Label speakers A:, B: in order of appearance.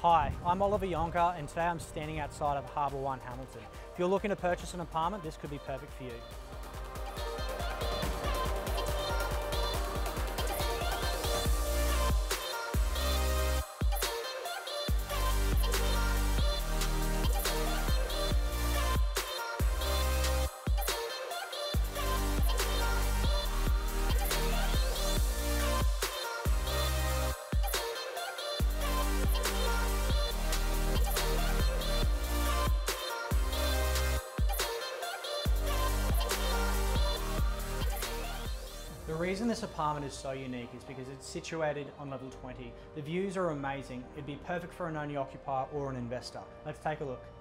A: Hi, I'm Oliver Jonker and today I'm standing outside of Harbour 1 Hamilton. If you're looking to purchase an apartment, this could be perfect for you. The reason this apartment is so unique is because it's situated on level 20. The views are amazing. It'd be perfect for an owner occupier or an investor. Let's take a look.